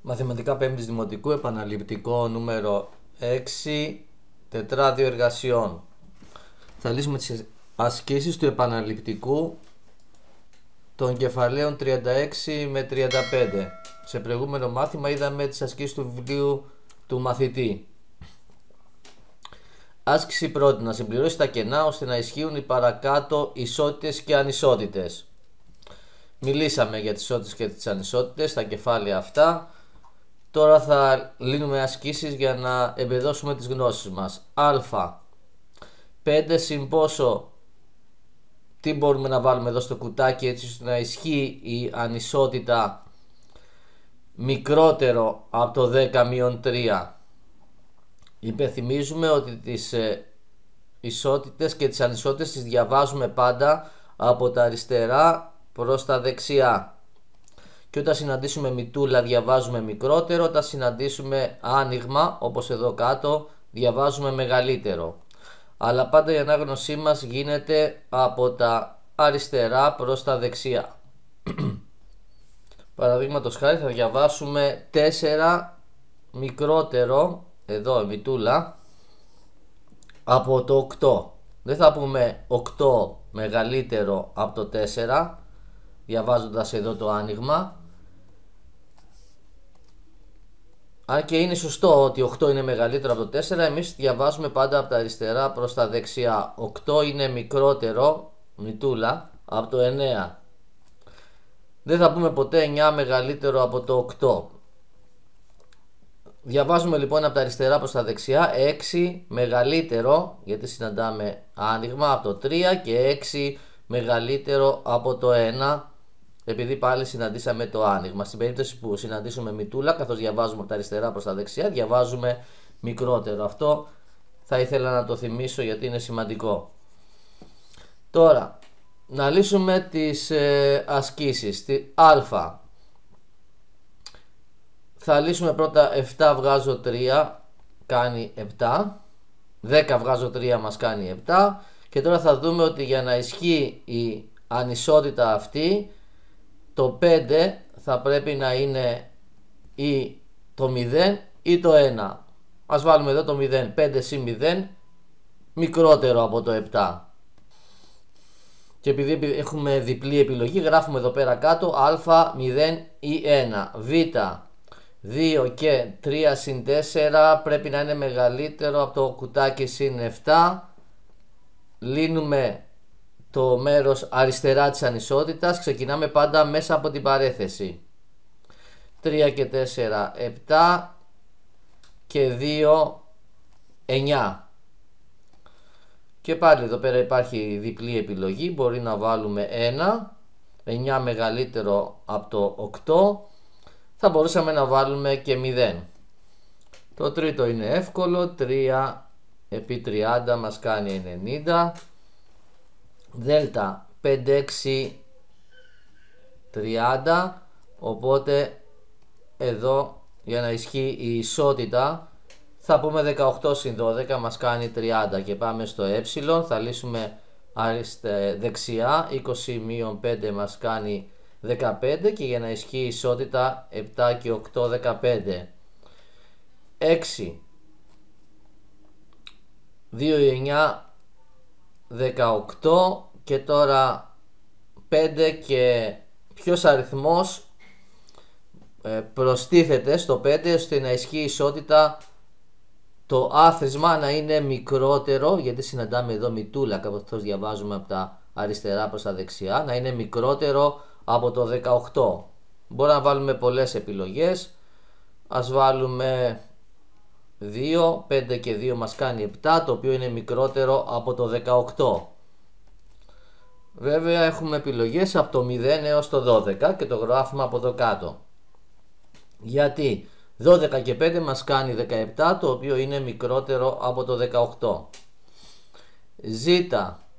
Μαθηματικά 5ης Δημοτικού, επαναληπτικό νούμερο 6, τετράδιο εργασιών. Θα λύσουμε τις ασκήσεις του επαναληπτικού των κεφαλαίων 36 με 35. Σε προηγούμενο μάθημα είδαμε τις ασκήσεις του βιβλίου του μαθητή. Άσκηση πρώτη: να συμπληρώσει τα κενά ώστε να ισχύουν οι παρακάτω ισότητες και ανισότητες. Μιλήσαμε για τις ισότητες και τις ανισότητες στα κεφάλαια αυτά. Τώρα θα λύνουμε ασκήσεις για να εμπεδώσουμε τις γνώσεις μας. Α. 5 συν πόσο, τι μπορούμε να βάλουμε εδώ στο κουτάκι έτσι ώστε να ισχύει η ανισότητα μικρότερο από το 10-3. Υπενθυμίζουμε ότι τις ισότητες και τις ανισότητες τις διαβάζουμε πάντα από τα αριστερά προς τα δεξιά. Και όταν συναντήσουμε μητούλα διαβάζουμε μικρότερο, όταν συναντήσουμε άνοιγμα όπως εδώ κάτω διαβάζουμε μεγαλύτερο. Αλλά πάντα η ανάγνωσή μας γίνεται από τα αριστερά προς τα δεξιά. Παραδείγματος χάρη θα διαβάσουμε 4 μικρότερο, εδώ μητούλα, από το 8. Δεν θα πούμε 8 μεγαλύτερο από το 4, διαβάζοντας εδώ το άνοιγμα. Αν και είναι σωστό ότι 8 είναι μεγαλύτερο από το 4, εμείς διαβάζουμε πάντα από τα αριστερά προς τα δεξιά. 8 είναι μικρότερο, μητούλα, από το 9. Δεν θα πούμε ποτέ 9 μεγαλύτερο από το 8. Διαβάζουμε λοιπόν από τα αριστερά προς τα δεξιά 6 μεγαλύτερο, γιατί συναντάμε άνοιγμα, από το 3 και 6 μεγαλύτερο από το 1, επειδή πάλι συναντήσαμε το άνοιγμα. Στην περίπτωση που συναντήσουμε μητούλα, καθώς διαβάζουμε από τα αριστερά προς τα δεξιά, διαβάζουμε μικρότερο. Αυτό θα ήθελα να το θυμίσω γιατί είναι σημαντικό. Τώρα, να λύσουμε τις ασκήσεις. Α. Θα λύσουμε πρώτα 7 βγάζω 3 κάνει 7, 10 βγάζω 3 μας κάνει 7 και τώρα θα δούμε ότι για να ισχύει η ανισότητα αυτή το 5 θα πρέπει να είναι ή το 0 ή το 1. Ας βάλουμε εδώ το 0, 5 συν 0 μικρότερο από το 7. Και επειδή έχουμε διπλή επιλογή γράφουμε εδώ πέρα κάτω α, 0 ή 1. Β, 2 και 3 συν 4 πρέπει να είναι μεγαλύτερο από το κουτάκι συν 7. Λύνουμε το μέρος αριστερά της ανισότητας. Ξεκινάμε πάντα μέσα από την παρέθεση. 3 και 4 7 και 2 9. Και πάλι εδώ πέρα υπάρχει διπλή επιλογή. Μπορεί να βάλουμε 1, 9 μεγαλύτερο από το 8. Θα μπορούσαμε να βάλουμε και 0. Το τρίτο είναι εύκολο. 3 επί 30 μας κάνει 90. Δέλτα 5, 6, 30. Οπότε εδώ για να ισχύει η ισότητα θα πούμε 18 συν 12 μας κάνει 30. Και πάμε στο ε. Θα λύσουμε δεξιά. 20 μείον 5 μας κάνει 15 και για να ισχύει η ισότητα 7 και 8 15. 6 2 9 18 και τώρα 5 και ποιος αριθμός προστίθεται στο 5 ώστε να ισχύει η ισότητα το άθροισμα να είναι μικρότερο, γιατί συναντάμε εδώ μητούλα καθώς διαβάζουμε από τα αριστερά προς τα δεξιά, να είναι μικρότερο από το 18. Μπορούμε να βάλουμε πολλές επιλογές. Ας βάλουμε 2, 5 και 2 μας κάνει 7, το οποίο είναι μικρότερο από το 18. Βέβαια έχουμε επιλογές από το 0 έως το 12 και το γράφουμε από εδώ κάτω. Γιατί 12 και 5 μας κάνει 17, το οποίο είναι μικρότερο από το 18. Ζήτα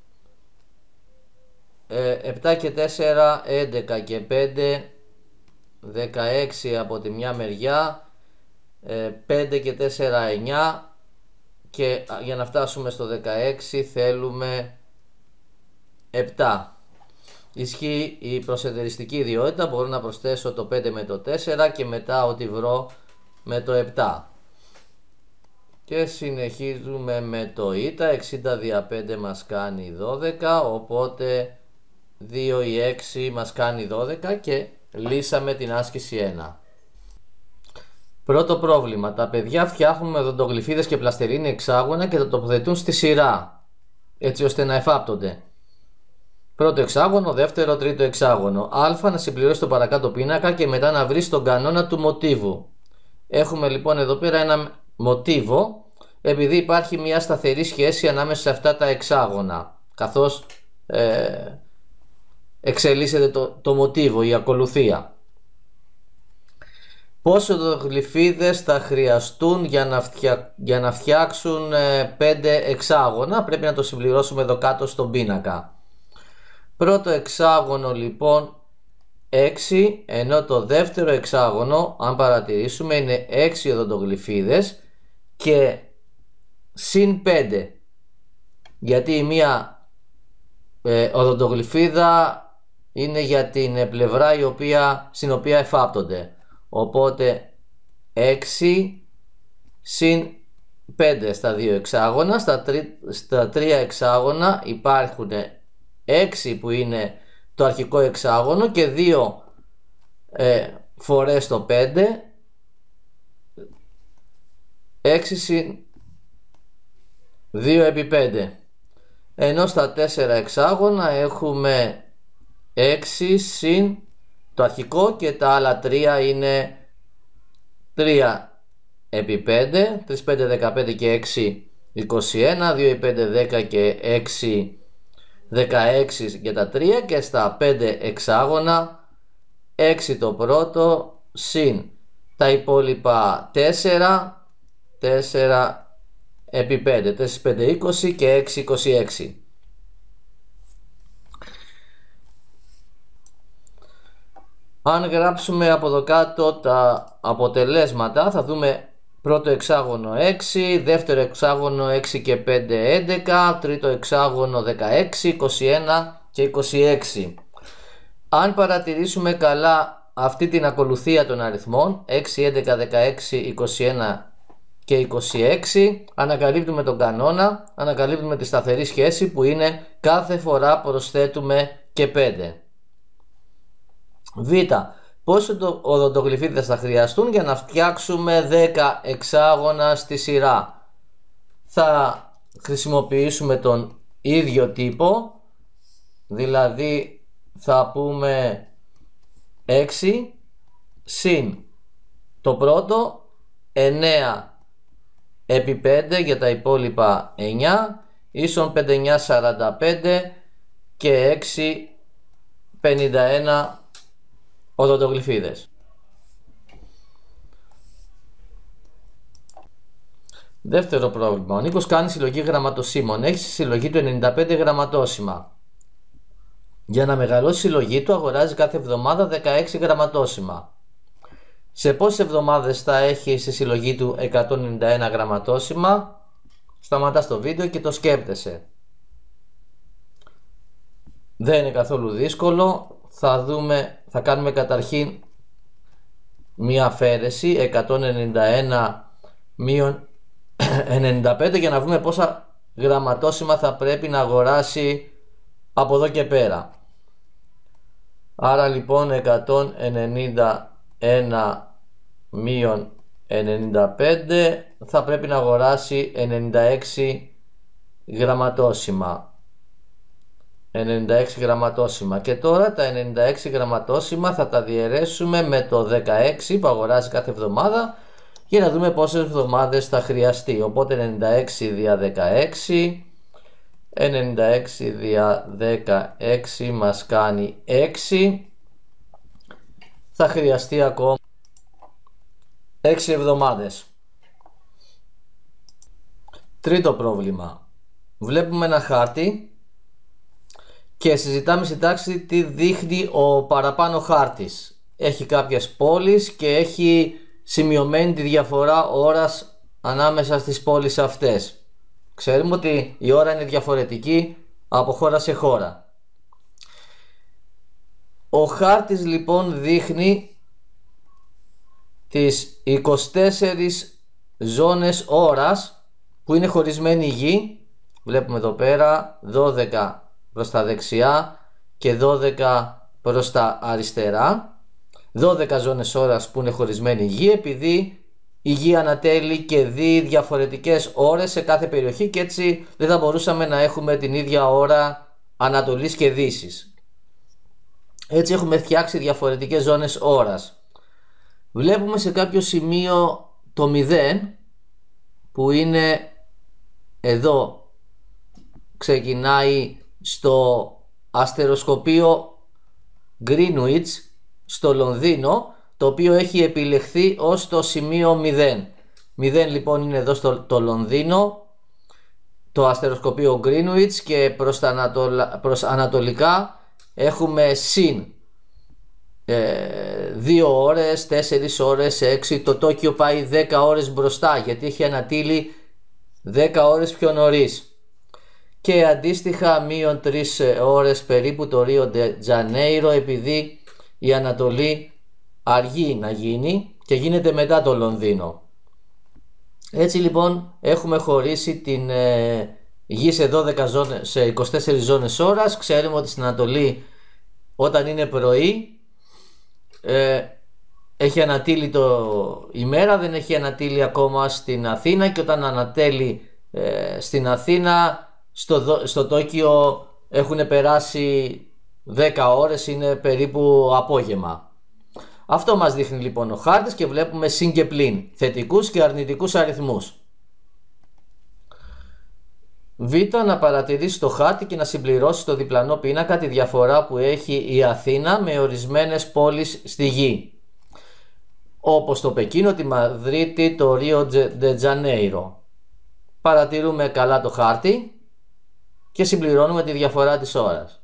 7 και 4 11 και 5 16 από τη μια μεριά, 5 και 4 9 και για να φτάσουμε στο 16 θέλουμε 7. ισχύει η προσεντεριστική ιδιότητα. Μπορώ να προσθέσω το 5 με το 4 και μετά ό,τι βρω με το 7. Και συνεχίζουμε με το ήτα. 60 δια 5 μας κάνει 12, οπότε 2 ή 6 μας κάνει 12 και λύσαμε την άσκηση 1. Πρώτο πρόβλημα. Τα παιδιά φτιάχνουν με οδοντογλυφίδες και πλαστελίνη εξάγωνα και τα τοποθετούν στη σειρά, έτσι ώστε να εφάπτονται. Πρώτο εξάγωνο, δεύτερο, τρίτο εξάγωνο. Α να συμπληρώσει το παρακάτω πίνακα και μετά να βρει τον κανόνα του μοτίβου. Έχουμε λοιπόν εδώ πέρα ένα μοτίβο, επειδή υπάρχει μια σταθερή σχέση ανάμεσα σε αυτά τα εξάγωνα, καθώς εξελίσσεται το μοτίβο, η ακολουθία. Πόσο οδοντογλυφίδες θα χρειαστούν για να φτιάξουν 5 εξάγωνα? Πρέπει να το συμπληρώσουμε εδώ κάτω στον πίνακα. Πρώτο εξάγωνο λοιπόν 6, ενώ το δεύτερο εξάγωνο, αν παρατηρήσουμε, είναι 6 οδοντογλυφίδες και συν 5, γιατί η μία οδοντογλυφίδα είναι για την πλευρά στην οποία εφάπτονται. Οπότε 6 συν 5 στα 2 εξάγωνα. Στα 3 εξάγωνα υπάρχουν 6 που είναι το αρχικό εξάγωνο και 2 φορές το 5, 6 συν 2 επί 5. Ενώ στα 4 εξάγωνα έχουμε 6 συν το αρχικό και τα άλλα 3 είναι 3 επί 5, 3, 5, 15 και 6, 21, 2 επί 5, 10 και 6, 16 για τα 3 και στα 5 εξάγωνα 6 το πρώτο συν τα υπόλοιπα 4, 4 επί 5, 4, 5, 20 και 6, 26. Αν γράψουμε από εδώ κάτω τα αποτελέσματα, θα δούμε πρώτο εξάγωνο 6, δεύτερο εξάγωνο 6 και 5, 11, τρίτο εξάγωνο 16, 21 και 26. Αν παρατηρήσουμε καλά αυτή την ακολουθία των αριθμών 6, 11, 16, 21 και 26, ανακαλύπτουμε τον κανόνα, ανακαλύπτουμε τη σταθερή σχέση που είναι κάθε φορά προσθέτουμε και 5. Β. Πόσο οδοντογλυφίδες θα χρειαστούν για να φτιάξουμε 10 εξάγωνα στη σειρά? Θα χρησιμοποιήσουμε τον ίδιο τύπο, δηλαδή θα πούμε 6 συν το πρώτο 9 επί 5 για τα υπόλοιπα 9 ίσον 5, 9, 45 και 6, 51 οδοντογλυφίδες. Δεύτερο πρόβλημα. Ο Νίκος κάνει συλλογή γραμματοσύμων. Έχει στη συλλογή του 95 γραμματόσημα. Για να μεγαλώσει η συλλογή του αγοράζει κάθε εβδομάδα 16 γραμματόσημα. Σε πόσες εβδομάδες θα έχει στη συλλογή του 191 γραμματόσημα? Σταματάς το βίντεο και το σκέπτεσαι. Δεν είναι καθόλου δύσκολο. Θα κάνουμε καταρχήν μία αφαίρεση 191 μείον 95 για να βρούμε πόσα γραμματόσημα θα πρέπει να αγοράσει από εδώ και πέρα. Άρα λοιπόν 191 μείον 95 θα πρέπει να αγοράσει 96 γραμματόσημα. 96 γραμματόσημα και τώρα τα 96 γραμματόσημα θα τα διαιρέσουμε με το 16 που αγοράζει κάθε εβδομάδα για να δούμε πόσες εβδομάδες θα χρειαστεί. Οπότε 96 δια 16, 96 δια 16 μας κάνει 6, θα χρειαστεί ακόμα 6 εβδομάδες. Τρίτο πρόβλημα. Βλέπουμε ένα χάρτη και συζητάμε στην τάξη τι δείχνει ο παραπάνω χάρτης. Έχει κάποιες πόλεις και έχει σημειωμένη τη διαφορά ώρας ανάμεσα στις πόλεις αυτές. Ξέρουμε ότι η ώρα είναι διαφορετική από χώρα σε χώρα. Ο χάρτης λοιπόν δείχνει τις 24 ζώνες ώρας που είναι χωρισμένη η γη. Βλέπουμε εδώ πέρα 12 προς τα δεξιά και 12 προς τα αριστερά. 12 ζώνες ώρας που είναι χωρισμένη η γη, επειδή η γη ανατέλει και δει διαφορετικές ώρες σε κάθε περιοχή και έτσι δεν θα μπορούσαμε να έχουμε την ίδια ώρα Ανατολής και Δύσης. Έτσι έχουμε φτιάξει διαφορετικές ζώνες ώρας. Βλέπουμε σε κάποιο σημείο το 0 που είναι εδώ, ξεκινάει στο αστεροσκοπείο Greenwich στο Λονδίνο, το οποίο έχει επιλεχθεί ως το σημείο 0. 0 λοιπόν είναι εδώ στο Λονδίνο, το αστεροσκοπείο Greenwich, και προς ανατολικά έχουμε συν 2 ώρες, 4 ώρες, 6. Το Τόκιο πάει 10 ώρες μπροστά γιατί έχει ανατείλει 10 ώρες πιο νωρίς. Και αντίστοιχα μείον 3 ώρες περίπου το Ρίο ντε Τζανέιρο, επειδή η Ανατολή αργεί να γίνει και γίνεται μετά το Λονδίνο. Έτσι λοιπόν έχουμε χωρίσει την γη σε 12 ζώνες, σε 24 ζώνες ώρας. Ξέρουμε ότι στην Ανατολή όταν είναι πρωί έχει ανατείλει η μέρα, δεν έχει ανατείλει ακόμα στην Αθήνα, και όταν ανατέλει στην Αθήνα, στο Τόκιο έχουν περάσει 10 ώρες, είναι περίπου απόγευμα. Αυτό μας δείχνει λοιπόν ο χάρτης και βλέπουμε συν και πλην, θετικούς και αρνητικούς αριθμούς. Β. Να παρατηρήσει το χάρτη και να συμπληρώσει στο διπλανό πίνακα τη διαφορά που έχει η Αθήνα με ορισμένες πόλεις στη γη, όπως το Πεκίνο, τη Μαδρίτη, το Ρίο ντε Τζανέιρο. Παρατηρούμε καλά το χάρτη και συμπληρώνουμε τη διαφορά της ώρας.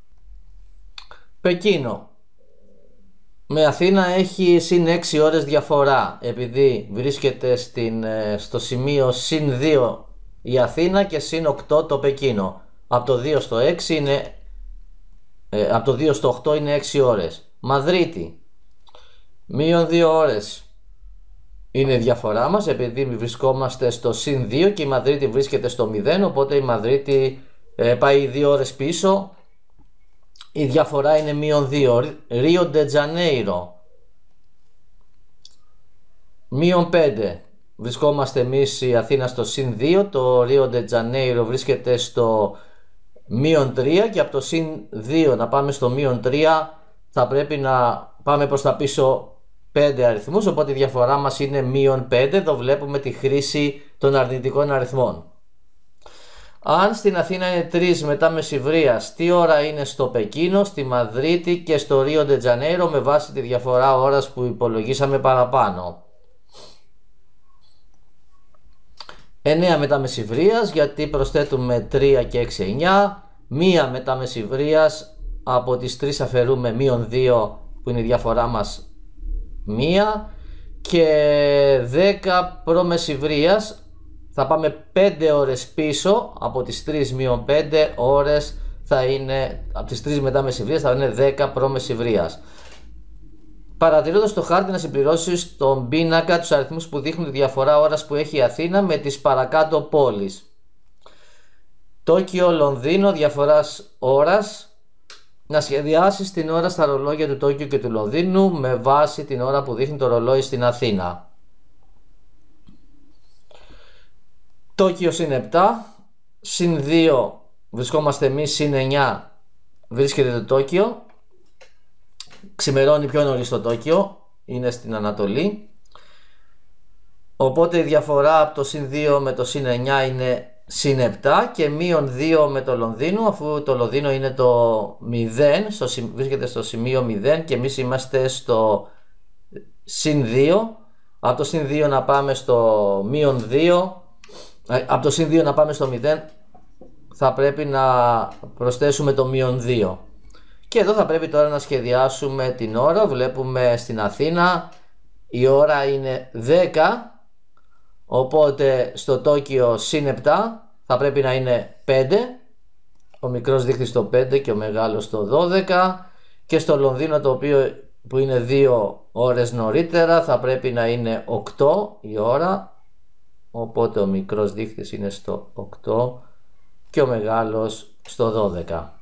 Πεκίνο με Αθήνα έχει συν 6 ώρες διαφορά, επειδή βρίσκεται στο σημείο συν 2 η Αθήνα και συν 8 το Πεκίνο. Από το 2 στο 6 είναι, από το 2 στο 8 είναι 6 ώρες. Μαδρίτη, μείον 2 ώρες είναι η διαφορά μας, επειδή βρισκόμαστε στο συν 2 και η Μαδρίτη βρίσκεται στο 0, οπότε η Μαδρίτη πάει 2 ώρες πίσω. Η διαφορά είναι μείον 2. Ρίο ντε Τζανέιρο, μείον 5. Βρισκόμαστε εμείς η Αθήνα στο συν 2, το Ρίο ντε Τζανέιρο βρίσκεται στο μείον 3, και από το συν 2 να πάμε στο μείον 3 θα πρέπει να πάμε προς τα πίσω 5 αριθμούς, οπότε η διαφορά μας είναι μείον 5. Εδώ βλέπουμε τη χρήση των αρνητικών αριθμών. Αν στην Αθήνα είναι 3 μετά μεσημβρίας, τι ώρα είναι στο Πεκίνο, στη Μαδρίτη και στο Ρίο ντε Τζανέιρο με βάση τη διαφορά ώρας που υπολογίσαμε παραπάνω. 9 μετά μεσημβρίας, γιατί προσθέτουμε 3 και 6, 9. 1 μετά μεσημβρίας, από τις 3 αφαιρούμε μείον 2 που είναι η διαφορά μας 1, και 10 προ μεσημβρίας θα πάμε 5 ώρες πίσω, από τις 3 μείον 5 ώρες θα είναι, από τις 3 μετά μεσημβρίας θα είναι 10 προ μεσημβρίας. Παρατηρώντας το χάρτη να συμπληρώσεις στον πίνακα τους αριθμούς που δείχνουν τη διαφορά ώρας που έχει η Αθήνα με τις παρακάτω πόλεις. Τόκιο, Λονδίνο, διαφοράς ώρας. Να σχεδιάσεις την ώρα στα ρολόγια του Τόκιο και του Λονδίνου με βάση την ώρα που δείχνει το ρολόι στην Αθήνα. Τόκιο συν 7, συν 2 βρισκόμαστε εμείς, συν 9 βρίσκεται το Τόκιο. Ξημερώνει πιο νωρίς το Τόκιο, είναι στην Ανατολή. Οπότε η διαφορά από το συν 2 με το συν 9 είναι συν 7, και μείον 2 με το Λονδίνο, αφού το Λονδίνο είναι το 0, βρίσκεται στο σημείο 0 και εμείς είμαστε στο συν 2. Από το συν 2 να πάμε στο μείον 2, από το συν 2 να πάμε στο 0 θα πρέπει να προσθέσουμε το μείον 2. Και εδώ θα πρέπει τώρα να σχεδιάσουμε την ώρα. Βλέπουμε στην Αθήνα η ώρα είναι 10, οπότε στο Τόκιο συν 7 θα πρέπει να είναι 5, ο μικρός δείχνει στο 5 και ο μεγάλος στο 12, και στο Λονδίνο, το οποίο που είναι 2 ώρες νωρίτερα, θα πρέπει να είναι 8 η ώρα, οπότε ο μικρός δείχτης είναι στο 8 και ο μεγάλος στο 12.